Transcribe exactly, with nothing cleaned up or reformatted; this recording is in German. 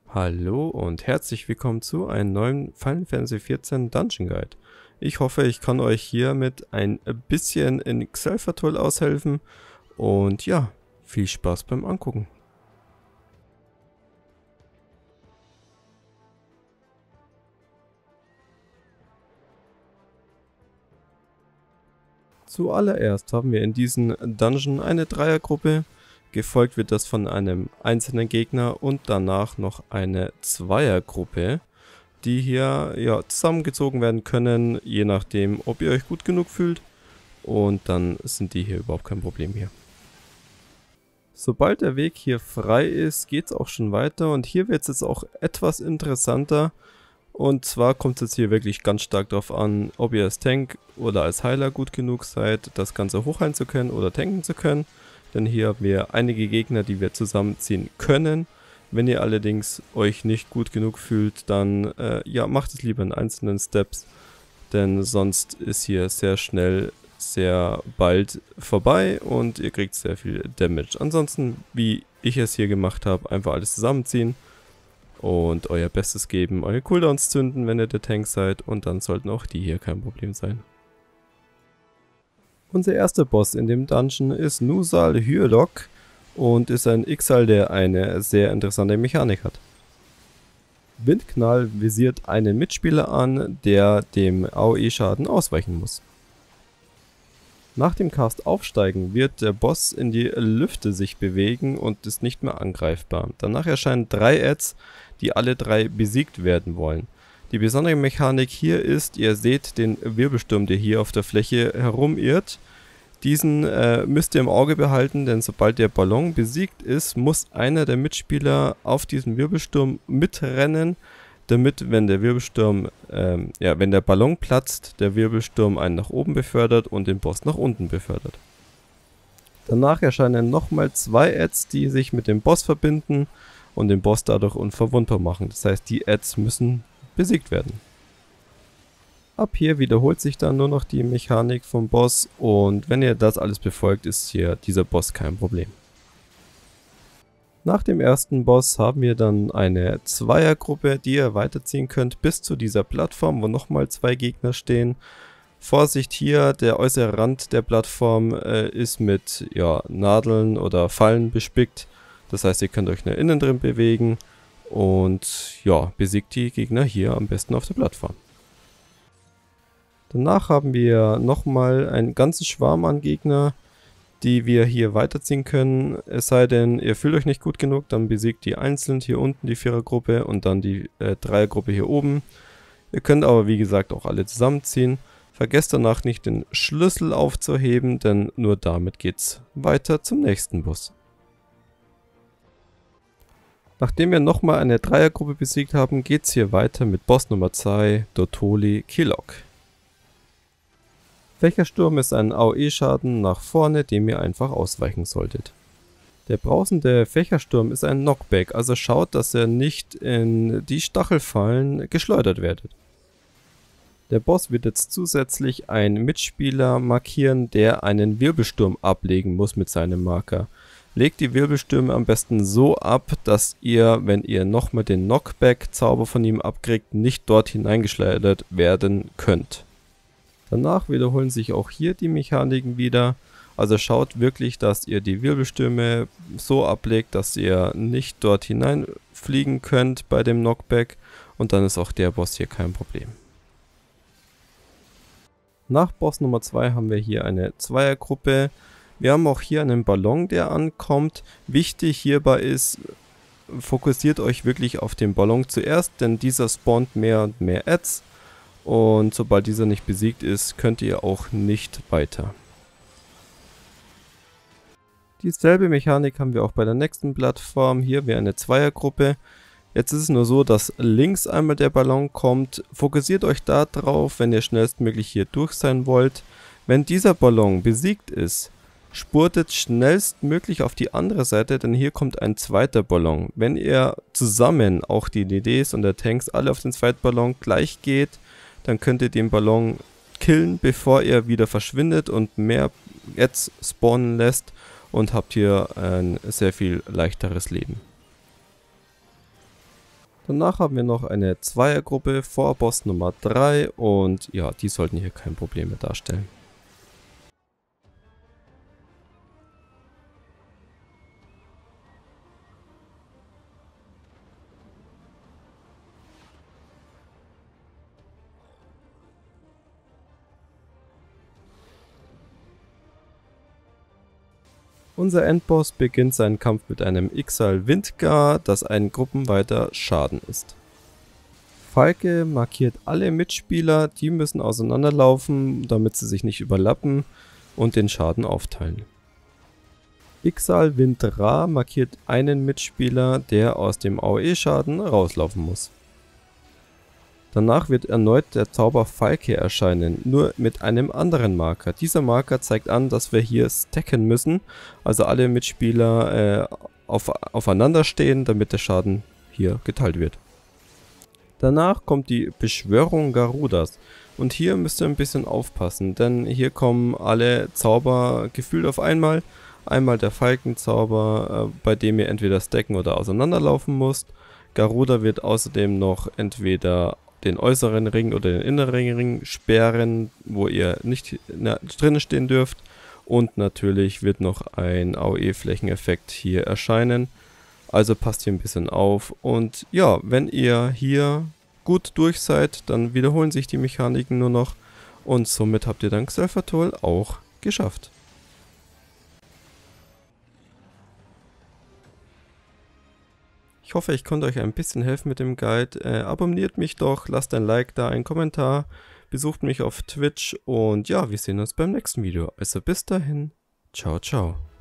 Hallo und herzlich willkommen zu einem neuen Final Fantasy vierzehn Dungeon Guide. Ich hoffe, ich kann euch hiermit ein bisschen in Xelphatol aushelfen und ja, viel Spaß beim Angucken. Zuallererst haben wir in diesem Dungeon eine Dreiergruppe, gefolgt wird das von einem einzelnen Gegner und danach noch eine Zweiergruppe, die hier ja zusammengezogen werden können, je nachdem, ob ihr euch gut genug fühlt, und dann sind die hier überhaupt kein Problem hier. Sobald der Weg hier frei ist, geht es auch schon weiter und hier wird es jetzt auch etwas interessanter. Und zwar kommt es jetzt hier wirklich ganz stark darauf an, ob ihr als Tank oder als Heiler gut genug seid, das Ganze hochheilen zu können oder tanken zu können. Denn hier haben wir einige Gegner, die wir zusammenziehen können. Wenn ihr allerdings euch nicht gut genug fühlt, dann äh, ja, macht es lieber in einzelnen Steps. Denn sonst ist hier sehr schnell, sehr bald vorbei und ihr kriegt sehr viel Damage. Ansonsten, wie ich es hier gemacht habe, einfach alles zusammenziehen und euer Bestes geben, eure Cooldowns zünden, wenn ihr der Tank seid, und dann sollten auch die hier kein Problem sein. Unser erster Boss in dem Dungeon ist Nusal Hyolok und ist ein Ixal, der eine sehr interessante Mechanik hat. Windknall visiert einen Mitspieler an, der dem A O E-Schaden ausweichen muss. Nach dem Cast Aufsteigen wird der Boss in die Lüfte sich bewegen und ist nicht mehr angreifbar. Danach erscheinen drei Adds, die alle drei besiegt werden wollen. Die besondere Mechanik hier ist, ihr seht den Wirbelsturm, der hier auf der Fläche herumirrt. Diesen äh, müsst ihr im Auge behalten, denn sobald der Ballon besiegt ist, muss einer der Mitspieler auf diesen Wirbelsturm mitrennen, damit, wenn der Wirbelsturm, ähm, ja, wenn der Ballon platzt, der Wirbelsturm einen nach oben befördert und den Boss nach unten befördert. Danach erscheinen nochmal zwei Adds, die sich mit dem Boss verbinden und den Boss dadurch unverwundbar machen. Das heißt, die Adds müssen besiegt werden. Ab hier wiederholt sich dann nur noch die Mechanik vom Boss, und wenn ihr das alles befolgt, ist hier dieser Boss kein Problem. Nach dem ersten Boss haben wir dann eine Zweiergruppe, die ihr weiterziehen könnt bis zu dieser Plattform, wo nochmal zwei Gegner stehen. Vorsicht hier, der äußere Rand der Plattform äh, ist mit ja, Nadeln oder Fallen bespickt. Das heißt, ihr könnt euch nach innen drin bewegen und ja, besiegt die Gegner hier am besten auf der Plattform. Danach haben wir nochmal einen ganzen Schwarm an Gegner, die wir hier weiterziehen können. Es sei denn, ihr fühlt euch nicht gut genug, dann besiegt die einzeln hier unten die Vierergruppe und dann die äh, Dreiergruppe hier oben. Ihr könnt aber wie gesagt auch alle zusammenziehen. Vergesst danach nicht den Schlüssel aufzuheben, denn nur damit geht's weiter zum nächsten Boss. Nachdem wir nochmal eine Dreiergruppe besiegt haben, geht's hier weiter mit Boss Nummer zwei, Dotoli Kilok. Fächersturm ist ein A O E-Schaden nach vorne, dem ihr einfach ausweichen solltet. Der brausende Fächersturm ist ein Knockback, also schaut, dass ihr nicht in die Stachelfallen geschleudert werdet. Der Boss wird jetzt zusätzlich einen Mitspieler markieren, der einen Wirbelsturm ablegen muss mit seinem Marker. Legt die Wirbelstürme am besten so ab, dass ihr, wenn ihr nochmal den Knockback-Zauber von ihm abkriegt, nicht dort hineingeschleudert werden könnt. Danach wiederholen sich auch hier die Mechaniken wieder, also schaut wirklich, dass ihr die Wirbelstürme so ablegt, dass ihr nicht dort hineinfliegen könnt bei dem Knockback, und dann ist auch der Boss hier kein Problem. Nach Boss Nummer zwei haben wir hier eine Zweiergruppe. Wir haben auch hier einen Ballon, der ankommt. Wichtig hierbei ist, fokussiert euch wirklich auf den Ballon zuerst, denn dieser spawnt mehr und mehr Adds. Und sobald dieser nicht besiegt ist, könnt ihr auch nicht weiter. Dieselbe Mechanik haben wir auch bei der nächsten Plattform. Hier wäre eine Zweiergruppe. Jetzt ist es nur so, dass links einmal der Ballon kommt. Fokussiert euch da drauf, wenn ihr schnellstmöglich hier durch sein wollt. Wenn dieser Ballon besiegt ist, spurtet schnellstmöglich auf die andere Seite, denn hier kommt ein zweiter Ballon. Wenn ihr zusammen, auch die D Ds und der Tanks, alle auf den zweiten Ballon gleich geht, dann könnt ihr den Ballon killen, bevor er wieder verschwindet und mehr Adds spawnen lässt, und habt hier ein sehr viel leichteres Leben. Danach haben wir noch eine Zweiergruppe vor Boss Nummer drei und ja, die sollten hier kein Problem mehr darstellen. Unser Endboss beginnt seinen Kampf mit einem Ixal Windgar, das ein gruppenweiter Schaden ist. Falke markiert alle Mitspieler, die müssen auseinanderlaufen, damit sie sich nicht überlappen und den Schaden aufteilen. Ixal Windra markiert einen Mitspieler, der aus dem AoE-Schaden rauslaufen muss. Danach wird erneut der Zauber Falke erscheinen, nur mit einem anderen Marker. Dieser Marker zeigt an, dass wir hier stacken müssen, also alle Mitspieler äh, auf, aufeinander stehen, damit der Schaden hier geteilt wird. Danach kommt die Beschwörung Garudas und hier müsst ihr ein bisschen aufpassen, denn hier kommen alle Zauber gefühlt auf einmal. Einmal der Falkenzauber, äh, bei dem ihr entweder stacken oder auseinanderlaufen müsst. Garuda wird außerdem noch entweder den äußeren Ring oder den inneren Ring sperren, wo ihr nicht drinnen stehen dürft. Und natürlich wird noch ein AoE-Flächeneffekt hier erscheinen. Also passt hier ein bisschen auf. Und ja, wenn ihr hier gut durch seid, dann wiederholen sich die Mechaniken nur noch. Und somit habt ihr dann Xel'Fatul auch geschafft. Ich hoffe, ich konnte euch ein bisschen helfen mit dem Guide. Äh, abonniert mich doch, lasst ein Like da, einen Kommentar, besucht mich auf Twitch und ja, wir sehen uns beim nächsten Video. Also bis dahin, ciao, ciao.